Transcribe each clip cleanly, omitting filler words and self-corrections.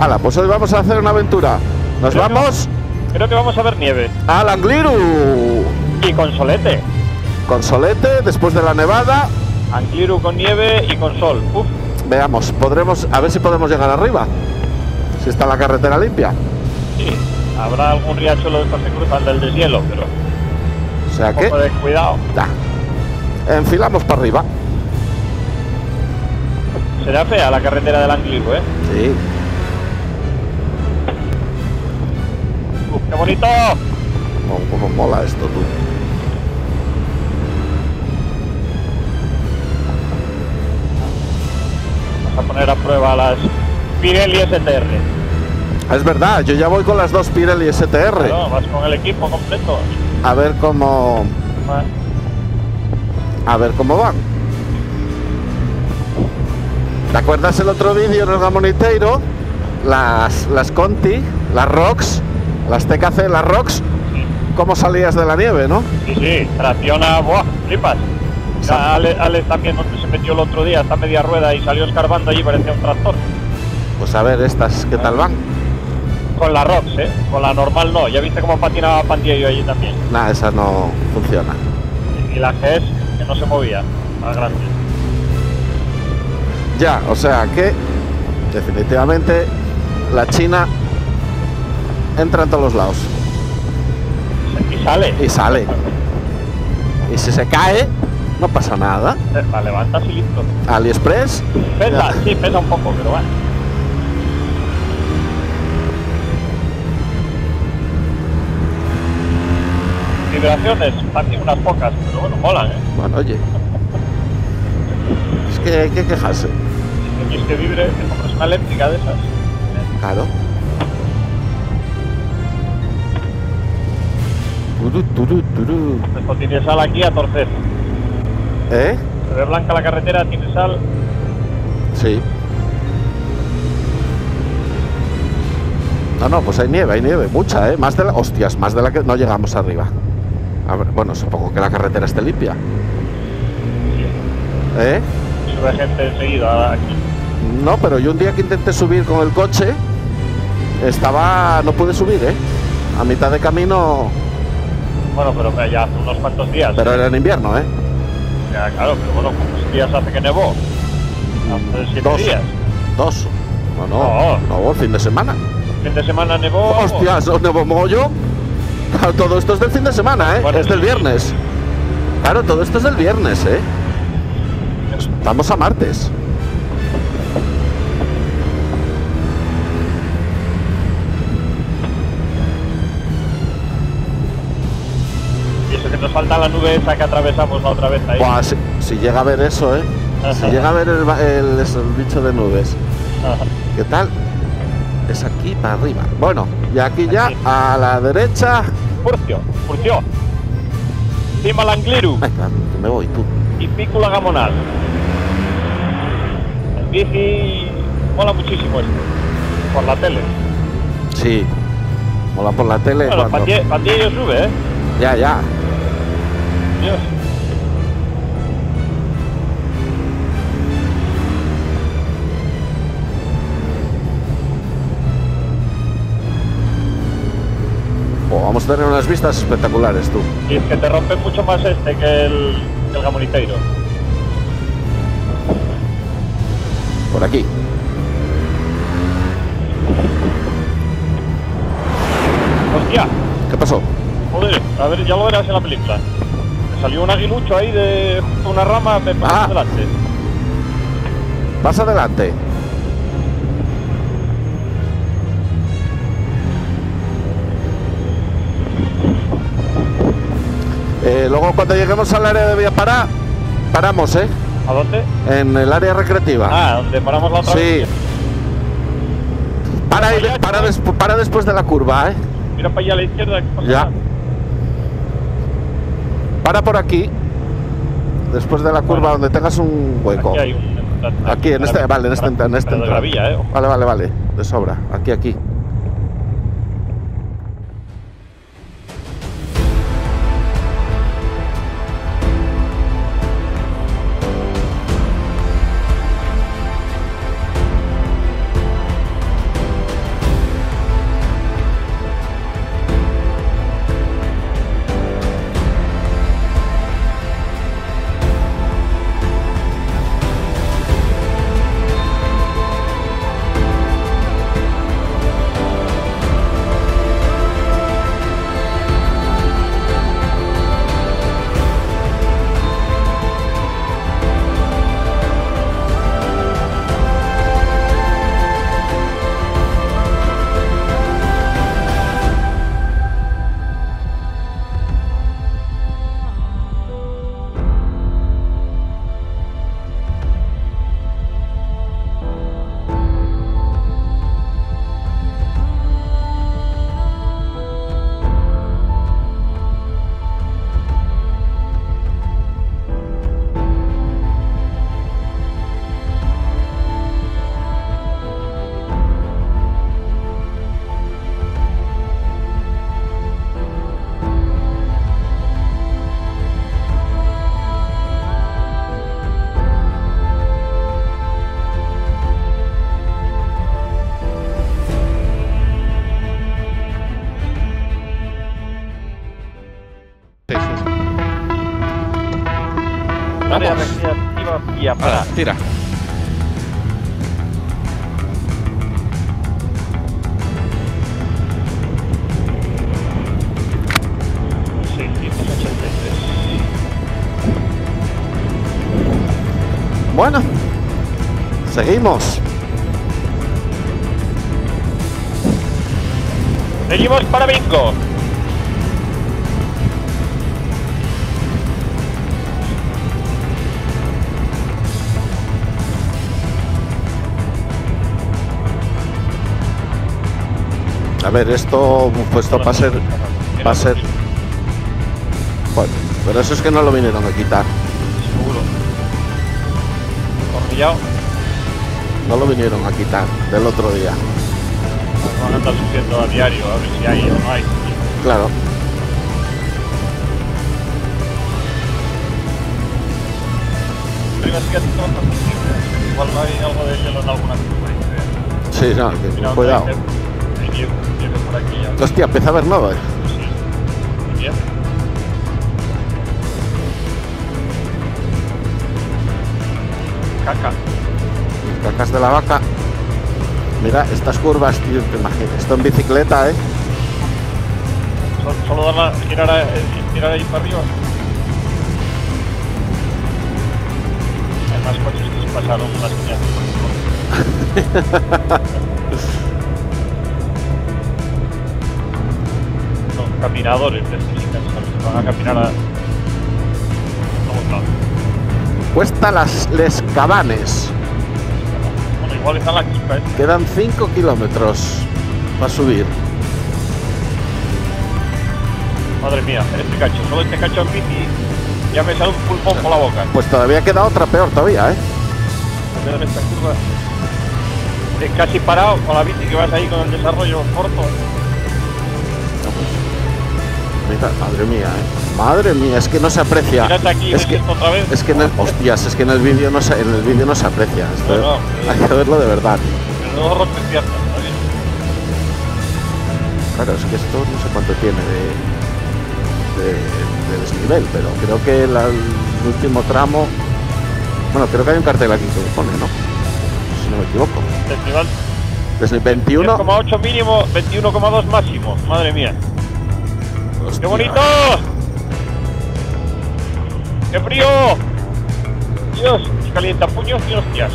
Hala, pues hoy vamos a hacer una aventura. Nos vamos. Creo que vamos a ver nieve. ¡Al Angliru! Y con solete. Con solete, después de la nevada. Angliru con nieve y con sol. Uf. Veamos, a ver si podemos llegar arriba. Si está la carretera limpia. Sí, habrá algún riachuelo de estos que cruzan del deshielo, pero... O sea que... Un poco de cuidado. Enfilamos para arriba. Será fea la carretera del Angliru, ¿eh? Sí. ¡Qué bonito! Cómo mola esto, tú. Vamos a poner a prueba las Pirelli STR. Es verdad, yo ya voy con las dos Pirelli STR. Claro, vas con el equipo completo. A ver cómo... A ver cómo van. ¿Te acuerdas el otro vídeo en el Gamoniteiro? Las Conti, las Rocks, las TKC, las Rocks. Sí. ¿Cómo salías de la nieve, no? Sí, sí, tracciona, ¡buah! Flipas. Alex también, donde se metió el otro día, está media rueda y salió escarbando allí, parecía un tractor. Pues a ver estas, ¿qué tal van? Con la Rocks, ¿eh? Con la normal no. Ya viste cómo patinaba Pandillo allí también. Nah, esa no funciona. Y la GS, que no se movía, más grande. Ya, o sea que definitivamente la China entra en todos los lados. Y sale. Y sale. Y si se cae, no pasa nada. La levantas y listo. AliExpress. Pesa, sí, pesa un poco, pero bueno. Vibraciones, también unas pocas, pero bueno, molan, ¿eh? Bueno, oye. Es que hay que quejarse. Si quieres que vibre, te compras una eléctrica de esas. Claro. Turú. Esto tiene sal aquí a torcer. ¿Eh? Se ve blanca la carretera, tiene sal. Sí. No, pues hay nieve, mucha, ¿eh? Más de la... Hostias, más de la que no llegamos arriba. A ver, bueno, supongo que la carretera esté limpia. ¿Eh? Sube gente enseguida aquí. No, pero yo un día que intenté subir con el coche, no pude subir, ¿eh? A mitad de camino... Bueno, pero ya hace unos cuantos días. Pero era en invierno, ¿eh? Ya, claro, pero bueno, ¿cuántos días hace que nevó? Hace 7 días. 2. No, el fin de semana. Fin de semana nevó. Hostias, nevó mogollón. Claro, todo esto es del fin de semana, ¿eh? Bueno, es del viernes. Claro, todo esto es del viernes, ¿eh? Estamos a martes. Y eso que nos falta la nube esa que atravesamos la otra vez ahí. Buah, si llega a ver eso, ¿eh? Si llega a ver el bicho de nubes. Ajá. ¿Qué tal? Es aquí para arriba. Bueno, y aquí ya a la derecha. Furcio. Cima Langliru. Venga, que me voy tú. Y Pícula Gamonal. En bici mola muchísimo esto. Por la tele. Sí. Mola por la tele. Bueno, Pandillo sube, ¿eh? Ya. Dios. Vamos a tener unas vistas espectaculares, tú. Y es que te rompe mucho más este que el Gamoniteiro. Por aquí. ¡Hostia! ¿Qué pasó? Joder, a ver, ya lo verás en la película. Me salió un aguilucho ahí de justo una rama, me pasó delante. Vas adelante. Luego cuando lleguemos al área de vía paramos, ¿eh? ¿A dónde? En el área recreativa. Ah, donde paramos la otra vez. Sí. Para después de la curva, ¿eh? Mira para allá a la izquierda. ¿Qué pasa? Ya. Para por aquí. Después de la curva, donde tengas un hueco. Aquí hay un... Aquí, en este, vale, en este de la vía, ¿eh? Vale, de sobra. Aquí. ya, para. Tira. Sí, 183. Bueno, seguimos. Seguimos para bingo. A ver, esto puesto va a ser. Bueno, pero eso es que no lo vinieron a quitar. Seguro. Hormillado. No lo vinieron a quitar del otro día. Van a andar subiendo a diario a ver si hay o no hay. Claro. Pero es que todo está posible. Igual hay algo de hielo en alguna curva. Sí, no, Mira, cuidado. Hay nieve por aquí ya. Hostia, empieza a haber nada. Sí. Bien. Caca. Cacas de la vaca. Mira, estas curvas, tío, te imaginas. Esto en bicicleta, ¿eh? Solo darla, girar ahí para arriba. Hay más coches que se pasaron las señales. Son caminadores de estos ¿sabes? Van a caminar a todos lados. Cuesta Les Cabanes. Bueno, igual está la chispa, ¿eh? Quedan 5 kilómetros para subir. Madre mía, este cacho, solo este cacho en bici ya me sale un pulmón por la boca. Pues todavía queda otra peor todavía, ¿eh? En vez de esta curva, casi parado con la bici que vas ahí con el desarrollo corto. Mira, madre mía, ¿eh? Madre mía, es que no se aprecia. Mírate aquí, Es que, otra vez. es que en el, hostias, es que en el vídeo no se aprecia. Esto, No, hay que verlo de verdad. Pero luego rompe piernas, ¿sabes? Claro, es que esto no sé cuánto tiene de desnivel, pero creo que el último tramo. Bueno, creo que hay un cartel aquí que lo pone, ¿no? Si no me equivoco. Festival Desde 21. 10,8 mínimo, 21,2 máximo. Madre mía. Hostia. ¡Qué bonito! ¡Qué frío! Dios, calienta puños y hostias.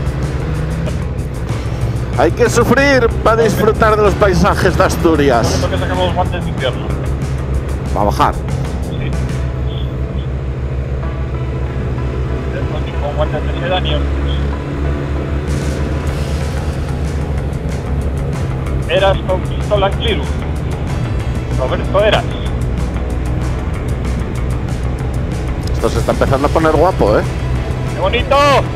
Hay que sufrir para disfrutar de los paisajes de Asturias. Esto que sacamos los guantes de invierno. Va a bajar. Sí. Ni con guantes de seda ni hostias. Eras con pistola Cliru. Roberto Eras. Esto se está empezando a poner guapo, ¿eh? ¡Qué bonito!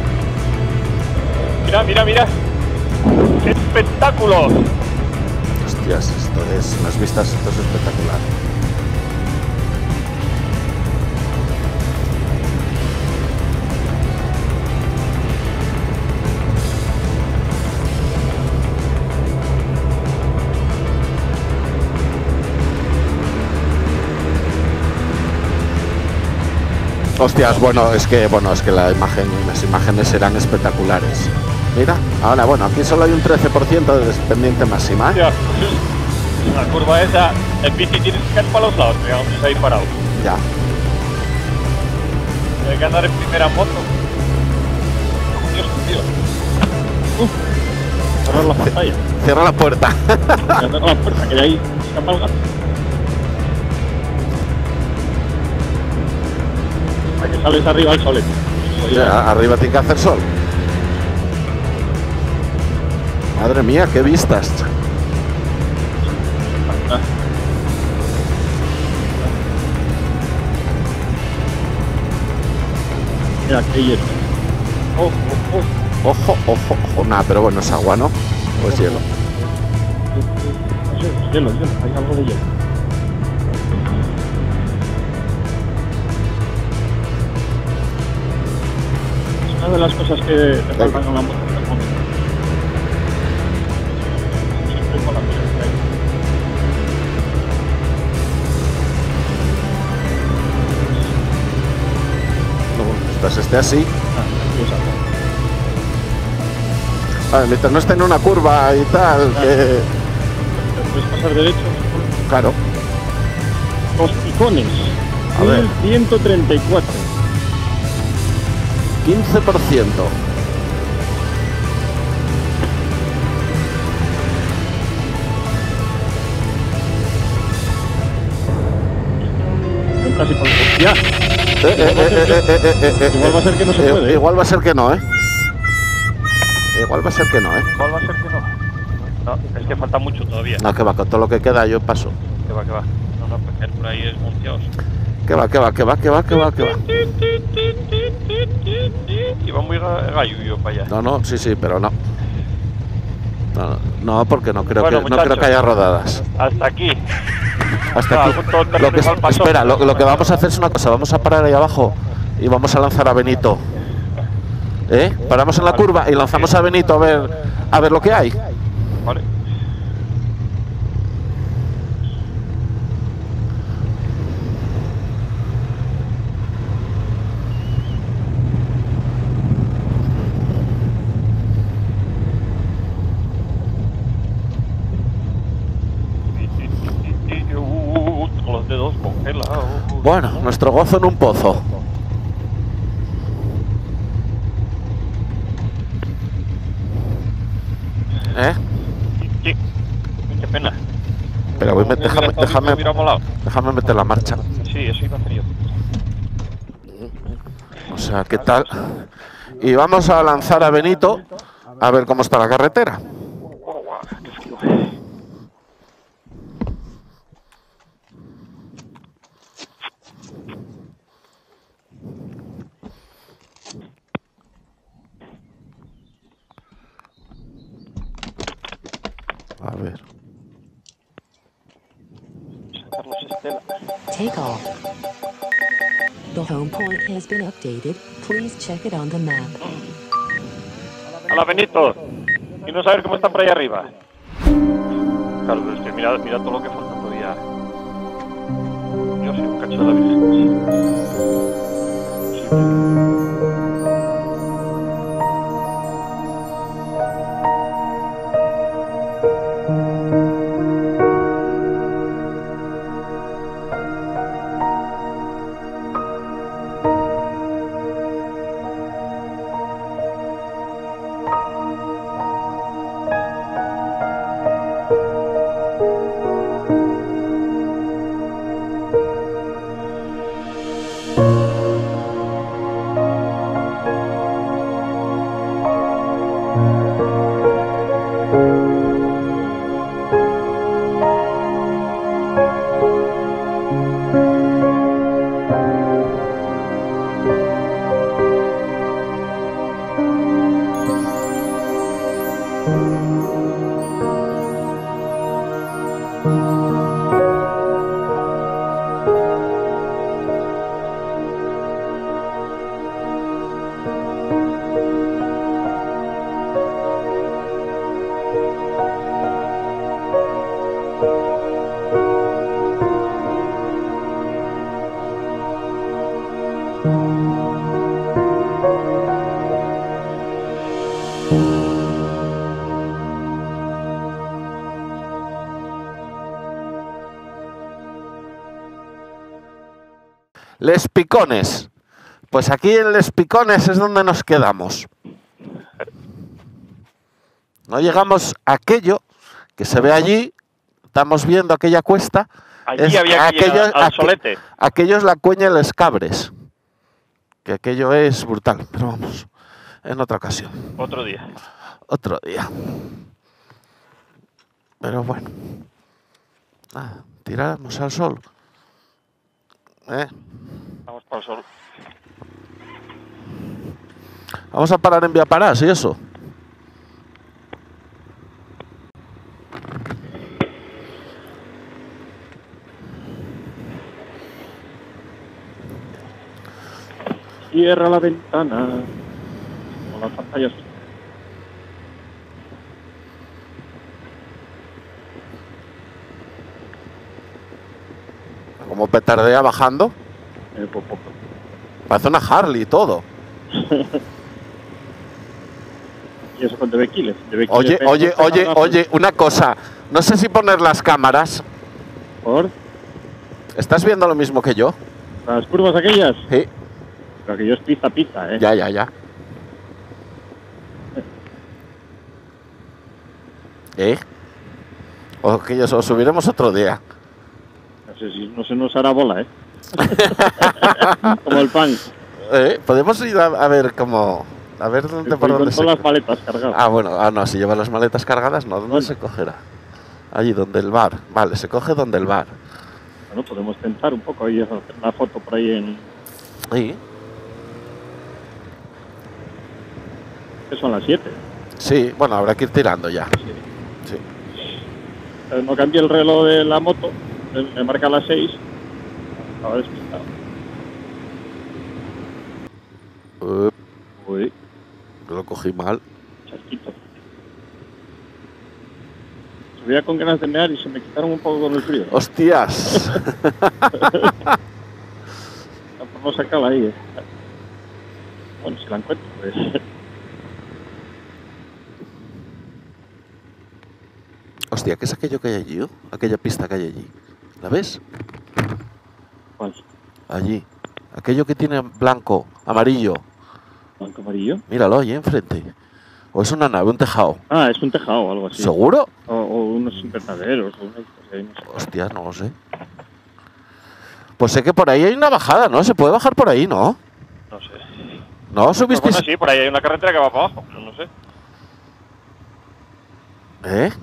Mira, mira, mira. ¡Qué espectáculo! Hostias, esto es las vistas, esto es espectacular. Hostias, las imágenes eran espectaculares. Mira, ahora bueno, aquí solo hay un 13% de pendiente máxima, ¿eh? Hostia, la curva esa, en bici tienes que caer para los lados, digamos, ahí parado. Ya. Hay que andar en primera moto. Dios mío. Cerrar la pantalla. Cierra la puerta. Cerrar la puerta, que de ahí escapa el gato. Para que sales arriba al solete. Ya, arriba tiene que hacer sol. Madre mía, qué vistas. Mira, qué hielo. Ojo, ojo, ojo. Nada, pero bueno, es agua, ¿no? O es hielo. Hielo, hay algo de hielo. Es una de las cosas que te faltan con la moto. Siempre con la presencia ahí. No, mientras esté así. Aquí A ver, mientras no esté en una curva y tal, que... Puedes pasar derecho. Claro. Los Picones. A ver. 1134. 15%. Casi por ya. Igual va a ser que no se puede. Igual va a ser que no, Igual va a ser que no, ¿Cuál va a ser que no? No, es que falta mucho todavía. No, que va, con todo lo que queda yo paso. Que va. No, porque por ahí es muncios. Que va. Y va muy gallo para allá. No, sí, pero no. No, porque no creo, Bueno, no creo que haya rodadas. Hasta aquí. Hasta aquí. Espera, lo que vamos a hacer es una cosa. Vamos a parar ahí abajo y vamos a lanzar a Benito. Paramos en la curva y lanzamos a Benito a ver lo que hay. Vale. Los dedos congelados. Bueno, nuestro gozo en un pozo. Sí, qué pena. Pero déjame meter la marcha. Sí, eso iba a hacer yo. O sea, ¿qué tal? Y vamos a lanzar a Benito a ver cómo está la carretera. Qué frío. A ver. Carlos Estela. Take off. The home point has been updated. Please check it on the map. ¡Hala, Benito! Y no saber cómo están por ahí arriba. Claro, pero es que mira todo lo que falta todavía. Yo soy un cacho de la Virgen. Sí. Les Picones. Pues aquí en Les Picones es donde nos quedamos. No llegamos a aquello que se ve allí. Estamos viendo aquella cuesta. Allí había que llegar al solete. Aquello es la Cueña de Les Cabres. Que aquello es brutal. Pero vamos, en otra ocasión. Otro día. Otro día. Pero bueno. Nada, tiramos al sol. Vamos para el sol. Vamos a parar en Vía Parás y eso. Cierra la ventana. O las pantallas. Como petardea bajando. Poco. Parece una Harley y todo. Y eso con DB-Kiles. Oye, una cosa. No sé si poner las cámaras. ¿Por ¿Estás viendo lo mismo que yo? las curvas aquellas? Sí. Pero que yo es pista, ¿eh? Ya. O que ya os subiremos otro día. No sé si no se nos hará bola, ¿eh? Como el pan. Podemos ir a ver cómo... A ver dónde por dónde con se... todas las maletas cargadas. Ah, bueno, no, si lleva las maletas cargadas, no. ¿Dónde Bueno. se cogerá? Allí, donde el bar. Vale, se coge donde el bar. Bueno, podemos tentar un poco y hacer una foto por ahí en... Ahí. Que son las 7. Sí, bueno, habrá que ir tirando ya. Sí. No cambié el reloj de la moto. Me marca las 6. Estaba despistado. Uy, Lo cogí mal. chasquito. Subía con ganas de mear y se me quitaron un poco con el frío. ¡Hostias! Vamos a sacarla ahí. Bueno, si la encuentro, pues... Hostia, ¿qué es aquello que hay allí? Aquella pista que hay allí. ¿La ves? ¿Cuál? Allí. Aquello que tiene blanco, amarillo. ¿Blanco amarillo? Míralo allí enfrente. O es una nave, un tejado. Ah, es un tejado o algo así. ¿Seguro? O unos invernaderos o una cosa ahí, no sé. Hostia, no lo sé. Pues sé que por ahí hay una bajada, ¿no? Se puede bajar por ahí, ¿no? No sé. ¿No? ¿Subisteis? Bueno, sí, por ahí hay una carretera que va para abajo, pero no sé. ¿Eh?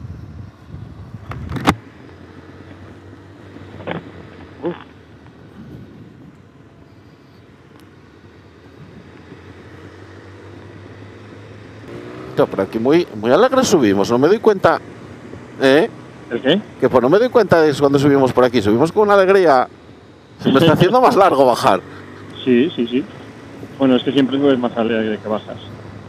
Por aquí muy alegre subimos, no me doy cuenta. ¿Eh? ¿El qué? Que pues no me doy cuenta de cuando subimos por aquí. Subimos con una alegría. Se me está haciendo más largo bajar. Sí. Bueno, es que siempre subes más alegre que bajas.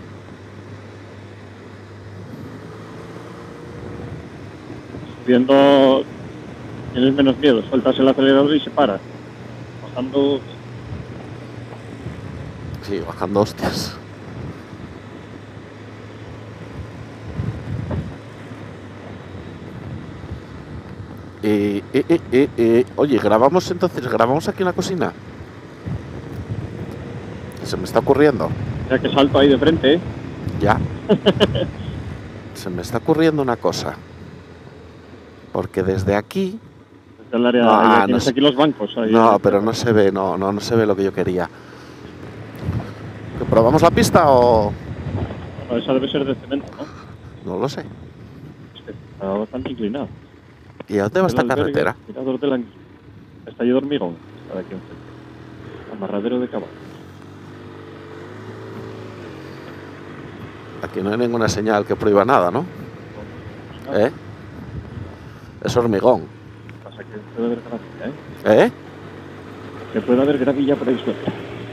Subiendo tienes menos miedo, sueltas el acelerador y se para. Bajando... Sí, bajando hostias. Oye, grabamos aquí en la cocina. Se me está ocurriendo. Ya que salto ahí de frente, ¿eh? Ya. Se me está ocurriendo una cosa. Porque desde aquí... Desde el área... No, ya no tienes sé. aquí los bancos. Ahí, No, pero no se ve, no se ve lo que yo quería. ¿Que ¿Probamos la pista o...? Bueno, esa debe ser de cemento, ¿no? No lo sé. Es que está bastante inclinado. ¿Y a dónde va esta El albergue, carretera? Mirador del Anguilo. Estallido de hormigón. Está de aquí enfrente. Amarradero de caballos. Aquí no hay ninguna señal que prohíba nada, ¿no? ¿Eh? Es hormigón. Pasa que puede haber gravilla, ¿eh? ¿Eh? Que puede haber gravilla por ahí suelta.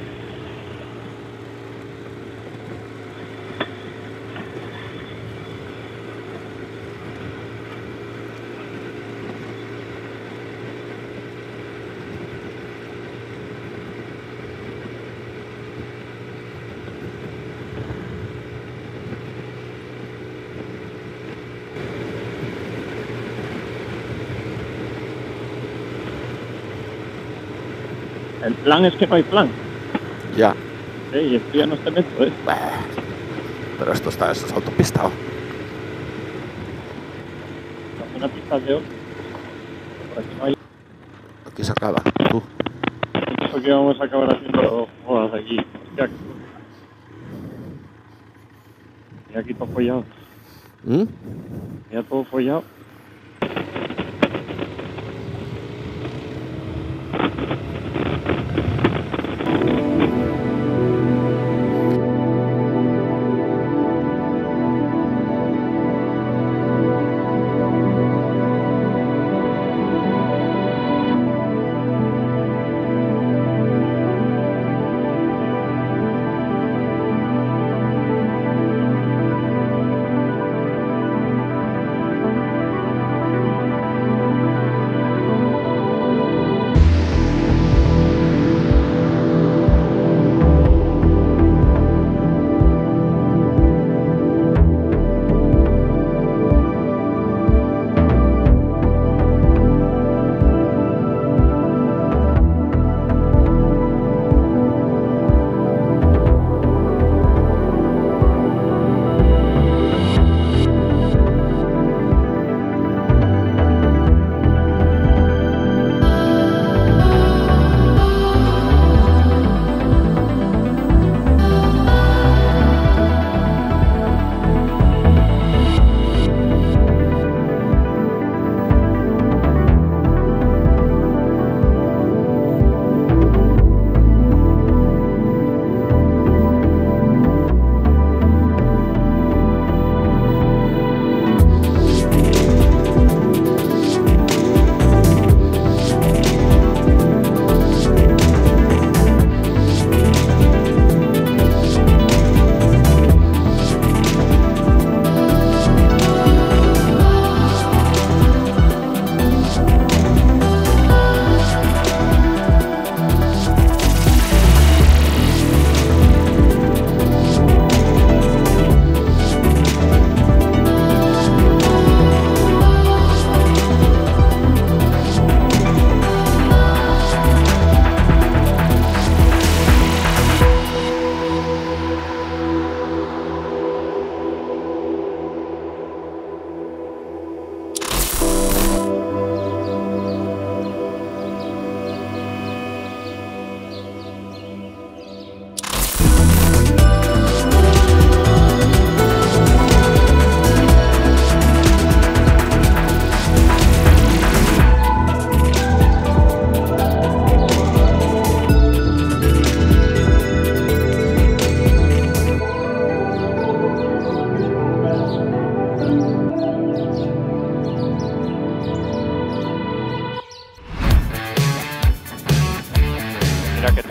El plan es que no hay plan. Ya. Y esto ya no es cemento, ¿eh? Pero esto es autopista. ¿O? Una pista de oro. Por aquí no hay. Aquí se acaba. Esto que vamos a acabar haciendo jodas aquí. Hostia, y aquí todo follado. ¿Mm? Ya todo follado.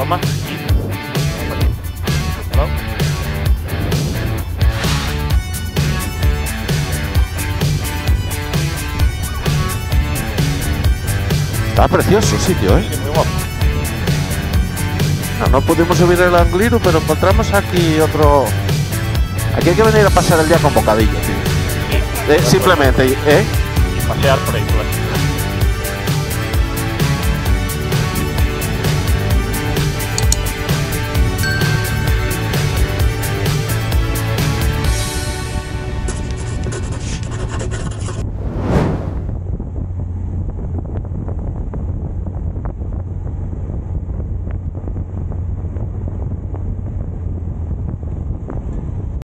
Toma. Aquí. Está precioso el sitio, ¿eh? Sí, muy guapo. No pudimos subir el Angliru, pero encontramos aquí otro... Aquí hay que venir a pasar el día con bocadillo, tío. Sí. Simplemente, ¿eh? Y pasear por ahí, por aquí.